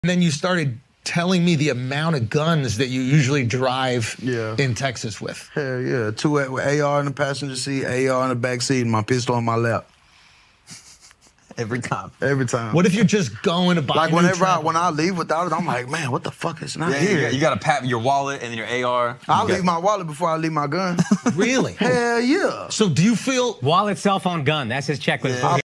And then you started telling me the amount of guns that you usually drive in Texas with. Hell yeah. 2 with AR in the passenger seat, AR in the back seat, and my pistol on my lap. Every time. Every time. What if you're just going to buy like when I leave without it, I'm like, man, what the fuck is not here? You got to pat your wallet and then your AR. I'll leave my wallet before I leave my gun. Really? Hell yeah. So do you feel... Wallet, cell phone, gun. That's his checklist.